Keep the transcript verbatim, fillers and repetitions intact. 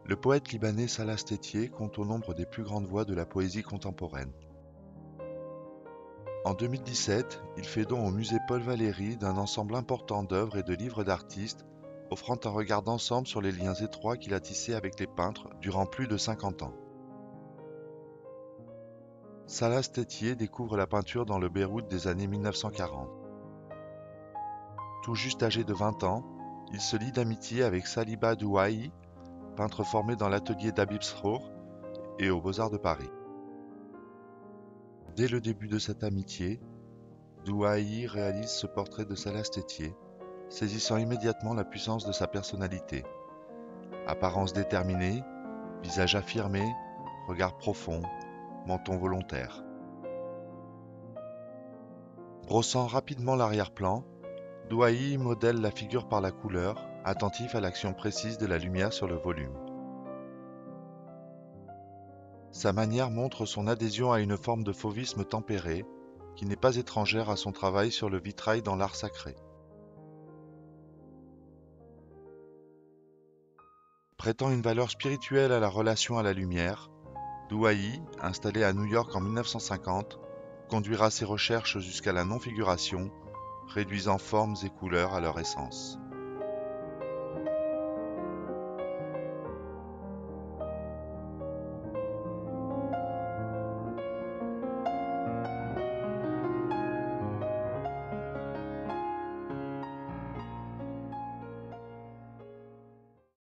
Le poète libanais Salah Stétier compte au nombre des plus grandes voix de la poésie contemporaine. En deux mille dix-sept, il fait don au musée Paul Valéry d'un ensemble important d'œuvres et de livres d'artistes, offrant un regard d'ensemble sur les liens étroits qu'il a tissés avec les peintres durant plus de cinquante ans. Salah Stétier découvre la peinture dans le Beyrouth des années mille neuf cent quarante. Tout juste âgé de vingt ans, il se lie d'amitié avec Saliba Douahi, peintre formé dans l'atelier d'Habib Srour et aux Beaux-Arts de Paris. Dès le début de cette amitié, Douahi réalise ce portrait de Salah Stétier, saisissant immédiatement la puissance de sa personnalité. Apparence déterminée, visage affirmé, regard profond, menton volontaire. Brossant rapidement l'arrière-plan, Douahi modèle la figure par la couleur, attentif à l'action précise de la lumière sur le volume. Sa manière montre son adhésion à une forme de fauvisme tempéré, qui n'est pas étrangère à son travail sur le vitrail dans l'art sacré. Prêtant une valeur spirituelle à la relation à la lumière, Douahi, installé à New York en mille neuf cent cinquante, conduira ses recherches jusqu'à la non-figuration, réduisant formes et couleurs à leur essence.